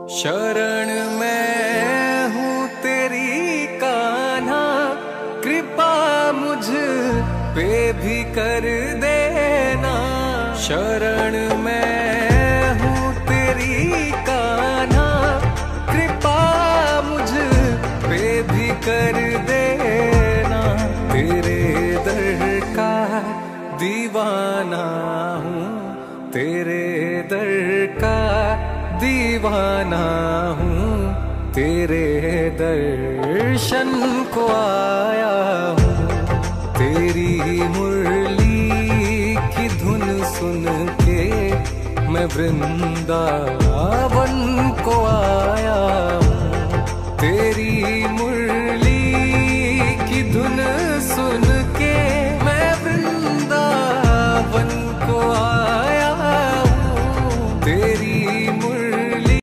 शरण मैं हूँ तेरी कान्हा, कृपा मुझ पे भी कर देना। शरण मैं हूँ तेरी कान्हा, कृपा मुझ पे भी कर देना। तेरे दर का दीवाना हूँ, तेरे दर का दीवाना हूँ, तेरे दर्शन को आया हूँ। तेरी मुरली की धुन सुन के मैं वृंदावन को